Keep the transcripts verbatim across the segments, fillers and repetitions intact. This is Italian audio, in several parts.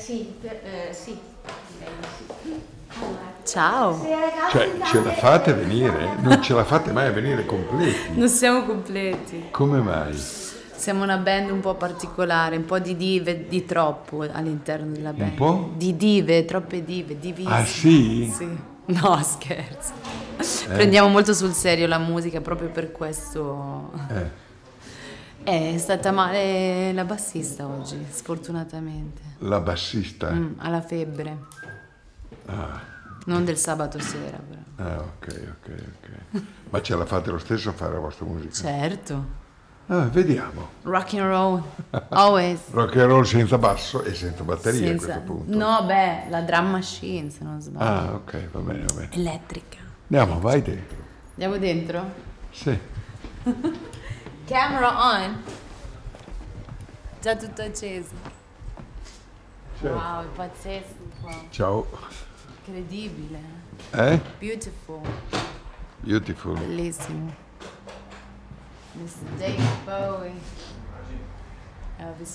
sì, per, eh, sì. Ciao. Cioè, ce la fate venire? Non ce la fate mai a venire completi? Non siamo completi. Come mai? Siamo una band un po' particolare, un po' di dive, di troppo all'interno della band. Un po'? Di dive, troppe dive, divise. Ah sì? Sì. No, scherzo. Eh. Prendiamo molto sul serio la musica proprio per questo. Eh. È stata male la bassista oggi, sfortunatamente. La bassista? Mm, ha la febbre. Ah. Non del sabato sera, però. Ah, ok, ok, ok. Ma ce la fate lo stesso a fare la vostra musica? Certo. Ah, vediamo. Rock and roll, always. Rock and roll senza basso e senza batteria Senza... a questo punto. No, beh, la drum machine, se non sbaglio. Ah, ok, va bene, va bene. Elettrica. Andiamo, vai dentro. Andiamo dentro? Sì. Camera on. Già tutto acceso. Certo. Wow, è pazzesco qua. Ciao. Incredibile. Eh? Beautiful. Beautiful. Bellissimo. mister David Bowie. Elvis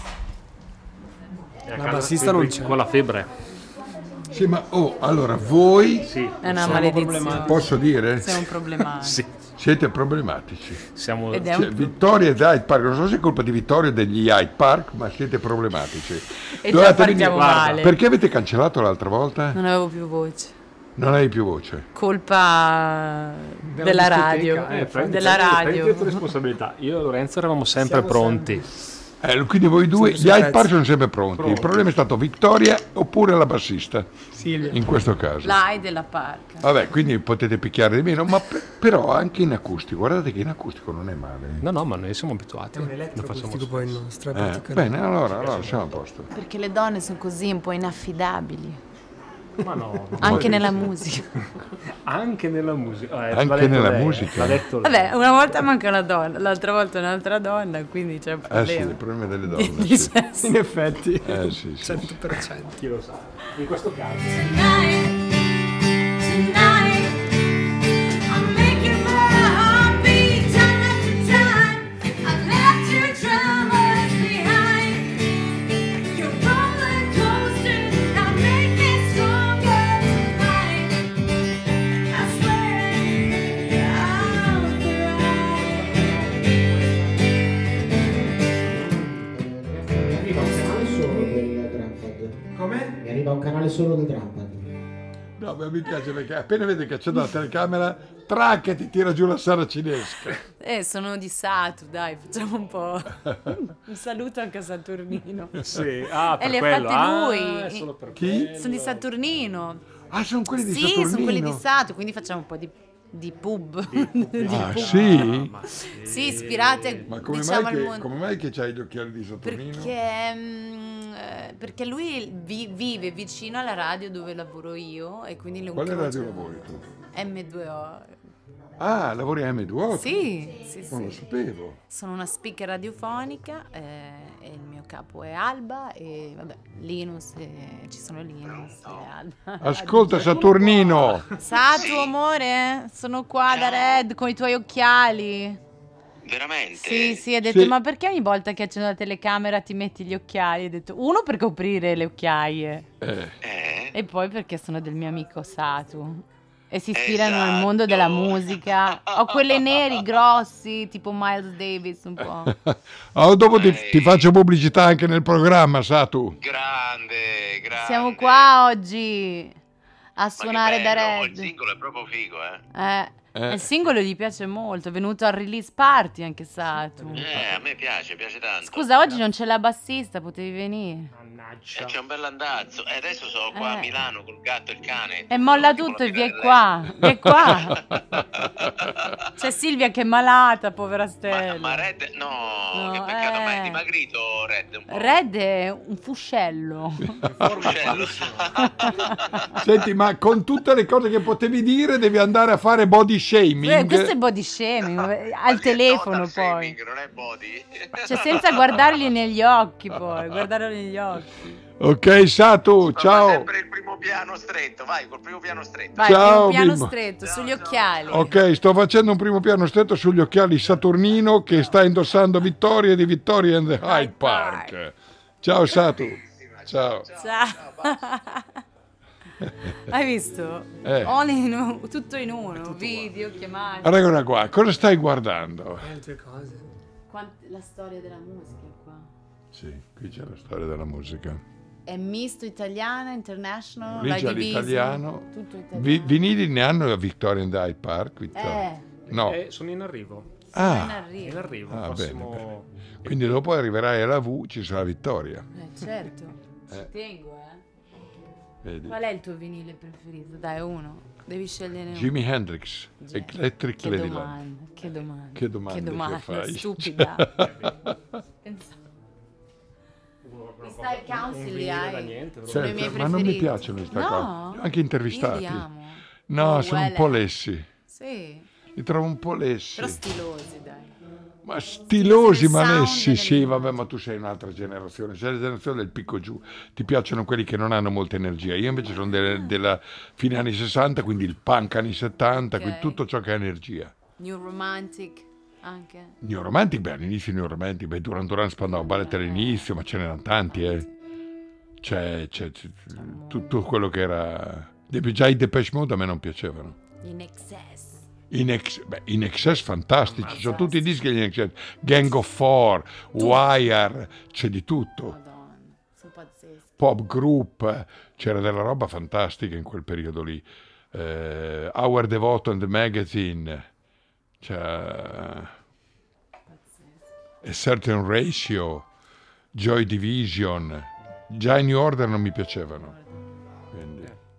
Presley. La bassista non c'è. Con la febbre. Sì, ma oh, allora voi... Sì. È una Siamo maledizione. Posso dire? Siamo problematici. Sì. Siete problematici. Siamo... Ed è Cioè, un... Vittoria e Hyde Park, non so se è colpa di Vittoria e degli Hyde Park, ma siete problematici. E già Dovete partiamo venire- male. Perché avete cancellato l'altra volta? Non avevo più voce. Non hai più voce. Colpa Della della discoteca, radio. eh, prendi- della prendi- radio. prendi le tue responsabilità. Io e Lorenzo eravamo sempre Siamo pronti. sempre- Eh, quindi voi due, Sempre gli Hyde pezzi. Park sono sempre pronti. Pronti. Il problema è stato Vittoria oppure la bassista, Silvia. in questo caso. L'A I della Park. Vabbè, quindi potete picchiare di meno, ma pe- però anche in acustico, guardate che in acustico non è male. No, no, ma noi siamo abituati. È un Lo elettroacustico facciamo poi il nostro, è Eh, praticamente. bene, allora, allora siamo a posto. Perché le donne sono così un po' inaffidabili. Ma no, no. Anche nella musica. Anche nella musica. Eh, Anche l'ha detto nella lei, musica. L'ha detto lei. Vabbè, una volta manca una donna, l'altra volta un'altra donna, quindi c'è un Eh sì, problema. il problema delle Di- donne. di Sì. sesso. In effetti, Eh sì, sì. cento per cento. Chi lo sa. In questo caso. Tonight, tonight, I'm making my heart beat time after time. I left your dramas behind. Your roller coaster, now make it stronger tonight. I swear I'll Mi arriva un canale solo del Drumpad. No, ma mi piace perché appena vede che accendo la telecamera, tracca ti tira giù la saracinesca. Eh, sono di Satu, dai, facciamo un po'. Un saluto anche a Saturnino. Sì. Ah, per E le ha quello. fatte lui. Ah, è solo per Chi? quello. Sono di Saturnino. Ah, sono quelli di Sì, Saturnino? sono quelli di Satu, quindi facciamo un po' di, di pub. Di Ah, pub. sì? Ma sì. Sì, ispirate Ma come, diciamo mai al che, mondo. come mai che c'hai gli occhiali di Saturnino? Perché, mm, eh, perché lui vi- vive vicino alla radio dove lavoro io e quindi lo Quale incrocio. radio lavori tu? M due O. Ah, lavori a M due O? Sì, sì, Non lo sì. sapevo. Sono una speaker radiofonica eh, e il mio capo è Alba e vabbè, Linus, e, ci sono Linus e Alba. Ascolta Saturnino, Satu, amore, sono qua da Red con i tuoi occhiali. Veramente? Sì, sì, ha detto, Sì. ma perché ogni volta che accendo la telecamera ti metti gli occhiali? Ha detto, uno per coprire le occhiaie eh, Eh? e poi perché sono del mio amico Satu. E si ispirano al Esatto. mondo della musica. Ho quelle neri grossi, tipo Miles Davis un po'. oh, dopo ti, Ehi. ti faccio pubblicità anche nel programma, Satu. Grande, grande. Siamo qua oggi a Ma che suonare da bello, Il Red. singolo è proprio figo, eh. Eh, Eh. il singolo gli piace molto, è venuto al release party anche Satu. Eh, a me piace, piace tanto. Scusa, oggi non c'è la bassista, potevi venire. Eh, c'è un bell'andazzo. E adesso sono qua Eh. a Milano col gatto e il cane. E molla Tipo tutto la e vieni fine qua, vieni qua. del- C'è Silvia che è malata, povera Ma, Stella. ma Red, no, No, che peccato, ma eh. è dimagrito Red un po'. Red è un fuscello. Fuscello. Senti, ma con tutte le cose che potevi dire devi andare a fare body shaming. Eh, questo è body shaming, al telefono Total poi. shaming, non è body. Cioè senza guardarli negli occhi poi, guardarli negli occhi. Ok, Satu, Ma ciao. sempre il primo piano stretto, vai, col primo piano stretto. Vai, Ciao, un piano bimbo. stretto, sugli occhiali. Ok, sto facendo un primo piano stretto sugli occhiali Saturnino che sta indossando Vittoria di Vittoria and the Hyde Park. Ciao Satu. Ciao, Ciao. Ciao. Hai visto? Eh. All in u- tutto in uno, video, chiamate. Eccola qua, cosa stai guardando? Altre cose. Quant- la storia della musica qua. Sì, qui c'è la storia della musica. È misto italiano, international, Lì l'hai c'è diviso? l'italiano. Tutto italiano. Vi- vinili ne hanno a Victoria and Hyde Park? Vittoria? Eh, No. Eh, sono in arrivo. sono in Ah, In arrivo. arrivo. Ah, prossimo... bene, quindi dopo arriverai alla V, ci sarà Vittoria. Eh, certo. Eh. Ci tengo, eh. Vedi? Qual è il tuo vinile preferito? Dai, uno. Devi scegliere uno. Jimi Hendrix, Ge- Electric Che Ladyland. domanda, che domanda. Che domande Che domanda che fai? stupida. Pensa- Mi stai il Un council li vinile da hai? niente, però. Sono i Certo, miei ma non mi preferiti. piacciono queste No? qua. Anche intervistati. Io li amo. No, Oh, sono un well, po' lessi. Sì, Li trovo un po' lessi. però stilosi, dai. Ma stilosi, il ma sound lessi, sì, dell'immagine. vabbè, ma tu sei un'altra generazione, sei la generazione del picco giù, ti piacciono quelli che non hanno molta energia, io invece sono delle- della fine anni sessanta, quindi il punk anni settanta, Ok. quindi tutto ciò che ha energia. New Romantic anche. New Romantic, beh, all'inizio New Romantic, beh, Duran Duran Spandau Ballet all'inizio, ma ce n'erano tanti, eh. C'è, c'è- c'è tutto quello che era... Già i Depeche Mode a me non piacevano. In excess. In, ex, beh, in Excess fantastici, sono tutti i dischi in Excess, Gang of Four, Wire, c'è di tutto, Madonna, sono pazzeschi. pop group, c'era della roba fantastica in quel periodo lì, eh, Howard Devoto and the Magazine, c'è A Certain Ratio, Joy Division, già i New Order non mi piacevano. Quindi...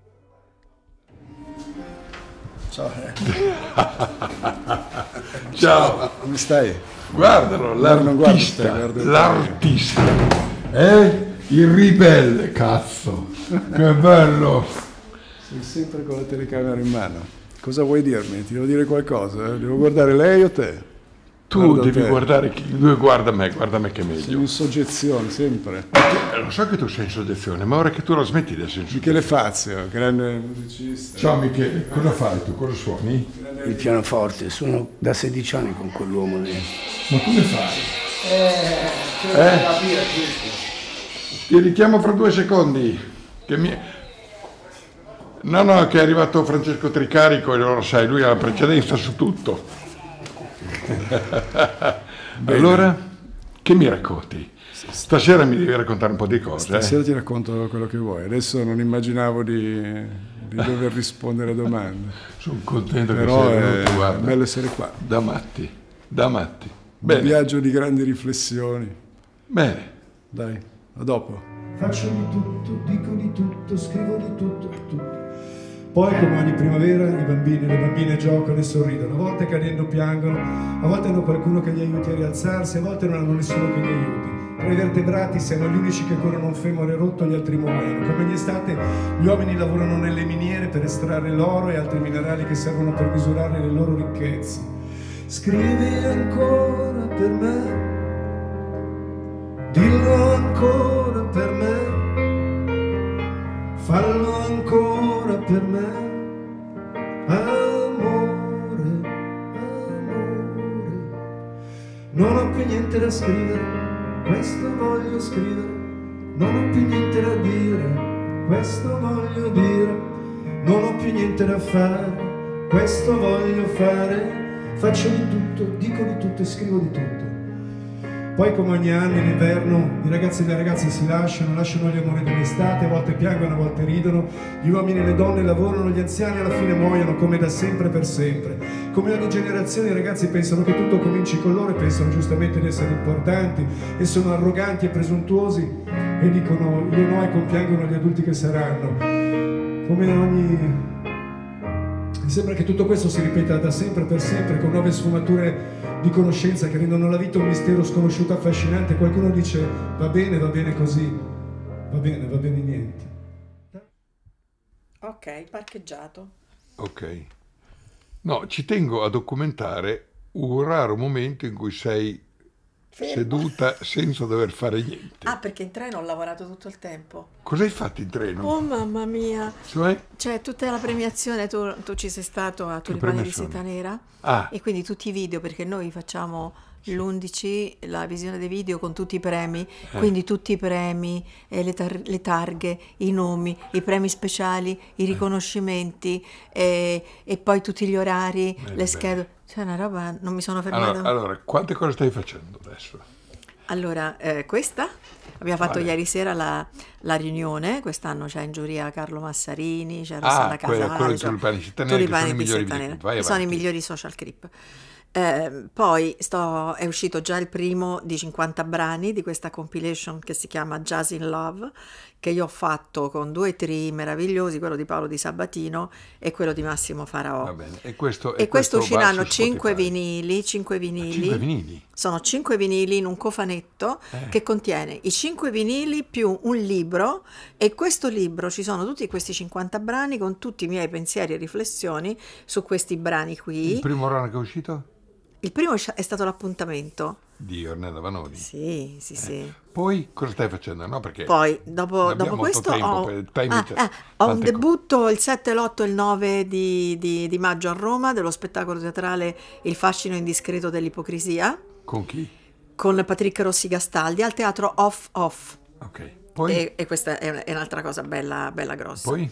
Ciao, eh. Ciao! Come stai? Guardalo, No, non guardo te, l'artista, guardo te. l'artista, eh? Il ribelle, cazzo, che bello. Sei sempre con la telecamera in mano. Cosa vuoi dirmi? Ti devo dire qualcosa? eh? Devo guardare lei o te? Tu Guardo devi te. guardare chi, lui guarda me, guarda me che è Sei meglio. in soggezione, sempre. Eh, Lo so che tu sei in soggezione, ma ora che tu la smetti di essere in Michele soggezione. Fazio, grande musicista. Ciao Michele, cosa fai tu? Cosa suoni? Il pianoforte, sono da sedici anni con quell'uomo lì. Ma come fai? Eh? Ti richiamo fra due secondi. Che mi... No, no, che è arrivato Francesco Tricarico e lo sai, lui ha la precedenza su tutto. Allora, che mi racconti? Stasera mi devi raccontare un po' di cose. Stasera Eh? ti racconto quello che vuoi. Adesso non immaginavo di, di dover rispondere a domande. Sono contento Però che sei è venuto, guarda. bello essere qua. Da matti, da matti. Un Bene, viaggio di grandi riflessioni. bene. Dai, a dopo. Faccio di tutto, dico di tutto, scrivo di tutto, tutto. Poi come ogni primavera i bambini e le bambine giocano e sorridono, a volte cadendo piangono, a volte hanno qualcuno che li aiuti a rialzarsi, a volte non hanno nessuno che li aiuti. Tra i vertebrati siamo gli unici che corrono un femore rotto, gli altri muoiono. Come ogni estate gli uomini lavorano nelle miniere per estrarre l'oro e altri minerali che servono per misurare le loro ricchezze. Scrivi ancora per me, dillo ancora per me, fallo ancora per me, amore, amore. Non ho più niente da scrivere, questo voglio scrivere. Non ho più niente da dire, questo voglio dire. Non ho più niente da fare, questo voglio fare. Faccio di tutto, dico di tutto e scrivo di tutto. Poi come ogni anno in inverno i ragazzi e le ragazze si lasciano, lasciano gli amori dell'estate, a volte piangono, a volte ridono, gli uomini e le donne lavorano, gli anziani alla fine muoiono come da sempre per sempre. Come ogni generazione i ragazzi pensano che tutto cominci con loro e pensano giustamente di essere importanti e sono arroganti e presuntuosi e dicono io no e compiangono gli adulti che saranno. Come ogni... Mi sembra che tutto questo si ripeta da sempre per sempre con nuove sfumature di conoscenza che rendono la vita un mistero sconosciuto affascinante. Qualcuno dice va bene, va bene così, va bene, va bene niente. Ok, parcheggiato. Ok. No, ci tengo a documentare un raro momento in cui sei seduta senza dover fare niente. Ah, perché in treno ho lavorato tutto il tempo. Cosa hai fatto in treno? Oh mamma mia. Cioè? Cioè, tutta la premiazione, tu, tu ci sei stato a Tulipani di Seta Nera. Ah. E quindi tutti i video, perché noi facciamo l'undici, la visione dei video con tutti i premi, Eh. quindi tutti i premi, eh, le, tar- le targhe, i nomi, i premi speciali, i riconoscimenti, eh, e poi tutti gli orari, Bene, le bene. schede. Cioè, una roba, non mi sono fermata. Allora, allora, quante cose stai facendo adesso? Allora, eh, questa abbiamo fatto Vale. ieri sera la, la riunione, quest'anno c'è in giuria Carlo Massarini, c'è Ah, Rossana quello- Casale, quello di c'è- Tulipani di Seta Nera, che sono i Tulipani di migliori Seta Nera, videoclip. Vai che sono i avanti. migliori social clip. Eh, poi sto, è uscito già il primo di cinquanta brani di questa compilation che si chiama Jazz in Love, che io ho fatto con due tri meravigliosi, quello di Paolo Di Sabatino e quello di Massimo Faraò. Va bene. E questo, E questo va usciranno su cinque Spotify. vinili, cinque vinili. Cinque vinili? Sono cinque vinili in un cofanetto Eh. che contiene i cinque vinili più un libro, e questo libro ci sono tutti questi cinquanta brani con tutti i miei pensieri e riflessioni su questi brani qui. Il primo brano che è uscito? Il primo è stato L'appuntamento. Di Ornella Vanoni. Sì, sì, sì. Poi cosa stai facendo? No, perché Poi, non dopo, abbiamo dopo molto questo, tempo ho, per- time ah, it- eh, ho un tante cose. debutto il sette, l'otto e il nove di, di- di maggio a Roma, dello spettacolo teatrale Il fascino indiscreto dell'ipocrisia, Con chi? con Patrick Rossi Gastaldi, al teatro Off Off. Ok. Poi? E, e questa è, è un'altra cosa bella, bella grossa. Poi?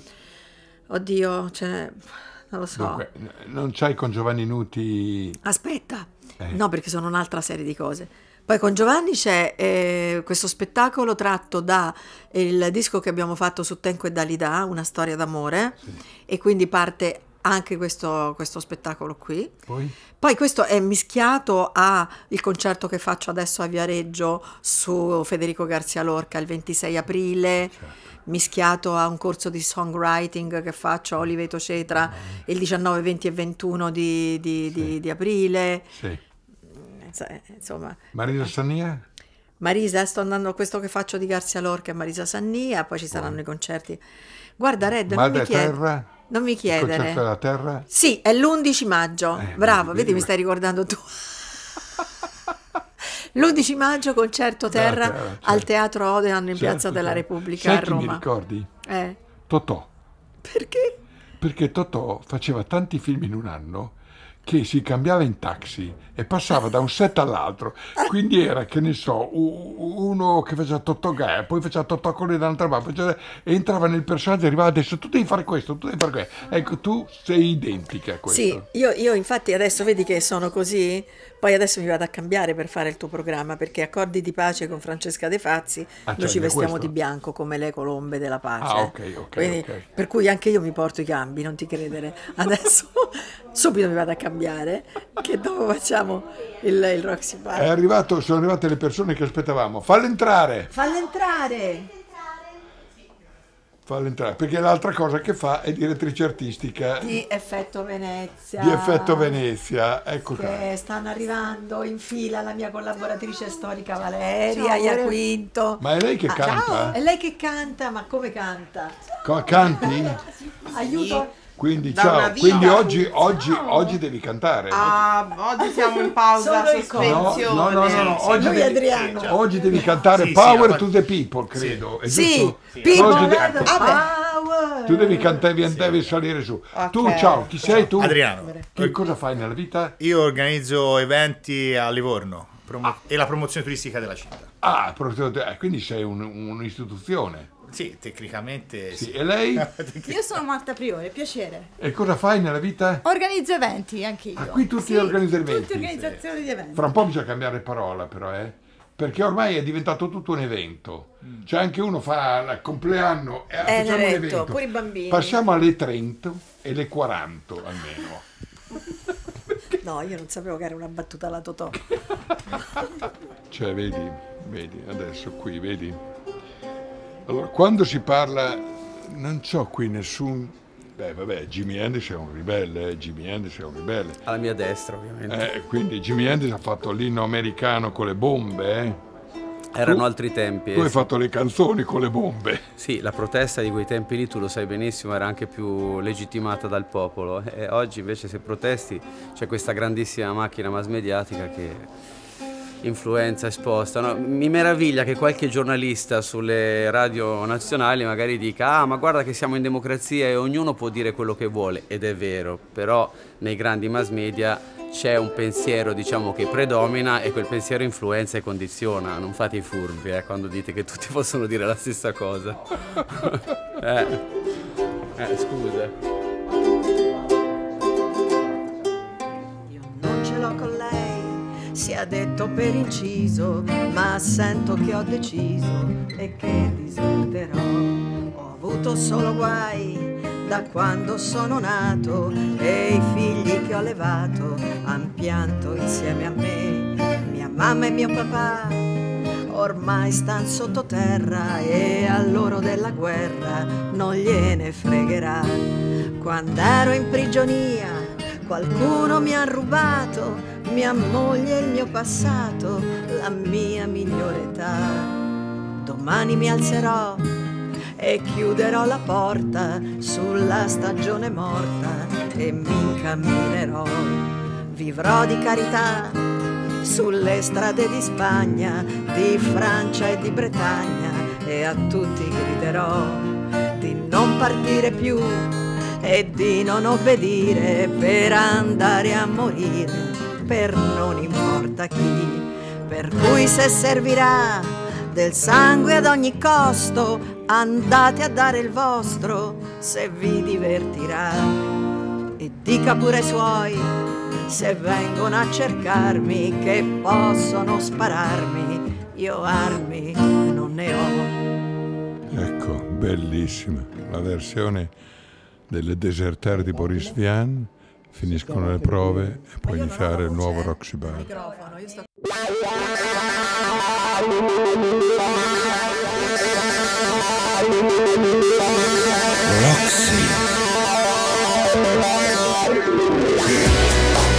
Oddio, cioè, non lo so. Dunque, n- non c'hai con Giovanni Nuti... Aspetta, Eh. no, perché sono un'altra serie di cose. Poi con Giovanni c'è eh, questo spettacolo tratto da il disco che abbiamo fatto su Tenco e Dalida, Una storia d'amore, e quindi parte anche questo, questo spettacolo qui. Poi? Poi questo è mischiato a il concerto che faccio adesso a Viareggio su Federico Garcia Lorca il ventisei aprile, mischiato a un corso di songwriting che faccio a Oliveto Cetra il diciannove, venti e ventuno di, di- di- di aprile. Sì. Insomma, Marisa Sania? Marisa, sto andando a questo che faccio di Garcia Lorca e Marisa Sannia, poi ci saranno i concerti. Guarda Red, non mi Madre chiedere. Terra? Non mi Il concerto chiedere. della Terra? Sì, è l'undici maggio. Eh, Bravo, vedi, vedi, vedi, mi stai ricordando tu. L'undici maggio, concerto Terra Terra, certo. al Teatro Odeon in Certo, Piazza della certo. Repubblica Sai a chi mi Roma. ricordi? Eh, Totò. perché? Perché Totò faceva tanti film in un anno che si cambiava in taxi e passava da un set all'altro, quindi era, che ne so, u- uno che faceva Totò Gaia, poi faceva Totò con dall'altra parte, faceva- e entrava nel personaggio e arrivava adesso tu devi fare questo, tu devi fare questo. Ecco, tu sei identica a questo. Sì, io, io infatti adesso vedi che sono così, poi adesso mi vado a cambiare per fare il tuo programma, perché Accordi di pace con Francesca De Fazzi, Ah, noi cioè, ci è vestiamo questo? di bianco come le colombe della pace. Ah, ok, ok, Quindi, ok. per cui anche io mi porto i cambi, non ti credere. Adesso subito mi vado a cambiare, che dopo facciamo il, il Roxy È Bar. arrivato, sono arrivate le persone che aspettavamo. Fallo entrare! Fallo entrare! Fallo entrare, perché l'altra cosa che fa è direttrice artistica Di Effetto Venezia. di Effetto Venezia. Ecco qua. Che stanno arrivando in fila la mia collaboratrice storica Valeria Ciao, Valeria. Iaquinto. Ma è lei che Ah, canta? È lei che canta, ma come canta? Co- Canti? Aiuto! Quindi Da ciao, una vita. quindi oggi, oggi, oggi devi cantare. Ah, oggi siamo in pausa, Solo il sospensione. No, no, no, no, oggi Lui devi, Adriano. oggi devi cantare Sì, sì, Power la to fa- the People, credo. È Sì, giusto? people Oggi de- that power. tu devi cantare, devi salire su. Tu, Ok. ciao, chi sei tu? Adriano, Che cosa fai nella vita? io organizzo eventi a Livorno promo- e la promozione turistica della città. Ah, proprio- eh, quindi sei un- un'istituzione. Sì, tecnicamente Sì. sì. E lei? Io sono Marta Priore, piacere. E cosa fai nella vita? Organizzo eventi anch'io. Ah, qui tutti Sì, organizzano eventi. Tutti organizzazioni di eventi. Fra un po' bisogna cambiare parola però, eh? Perché ormai è diventato tutto un evento. Cioè anche uno fa il compleanno e È un facciamo un evento, evento. pure i bambini. Passiamo alle trenta e le quaranta almeno. No, io non sapevo che era una battuta alla Totò. Cioè, vedi, vedi, adesso qui, vedi. Allora, quando si parla, non c'ho qui nessun... Beh, vabbè, Jimi Hendrix è un ribelle, eh? Jimi Hendrix è un ribelle. Alla mia destra, ovviamente. Eh, quindi Jimi Hendrix ha fatto l'inno americano con le bombe, eh? Erano Tu- altri tempi. Tu eh, hai sì. fatto le canzoni con le bombe. Sì, la protesta di quei tempi lì, tu lo sai benissimo, era anche più legittimata dal popolo. E oggi invece se protesti c'è questa grandissima macchina mass mediatica che influenza esposta, no? Mi meraviglia che qualche giornalista sulle radio nazionali magari dica ah ma guarda che siamo in democrazia e ognuno può dire quello che vuole, ed è vero, però nei grandi mass media c'è un pensiero, diciamo, che predomina e quel pensiero influenza e condiziona. Non fate i furbi eh, quando dite che tutti possono dire la stessa cosa. eh. eh, scusa. Non ce l'ho con lei, sia detto per inciso, ma sento che ho deciso e che diserterò. Ho avuto solo guai da quando sono nato e i figli che ho levato han pianto insieme a me. Mia mamma e mio papà ormai stan sottoterra e a loro della guerra non gliene fregherà. Quando ero in prigionia qualcuno mi ha rubato mia moglie e il mio passato, la mia migliore età. Domani mi alzerò e chiuderò la porta sulla stagione morta e mi incamminerò. Vivrò di carità sulle strade di Spagna, di Francia e di Bretagna e a tutti griderò di non partire più e di non obbedire per andare a morire per non importa chi. Per cui se servirà del sangue ad ogni costo, andate a dare il vostro se vi divertirà. E dica pure ai suoi, se vengono a cercarmi, che possono spararmi, io armi non ne ho. Ecco, bellissima la versione delle Déserteurs di Boris Vian. Finiscono le prove e può iniziare il nuovo Roxy Bar. Microfono, io sto... Roxy.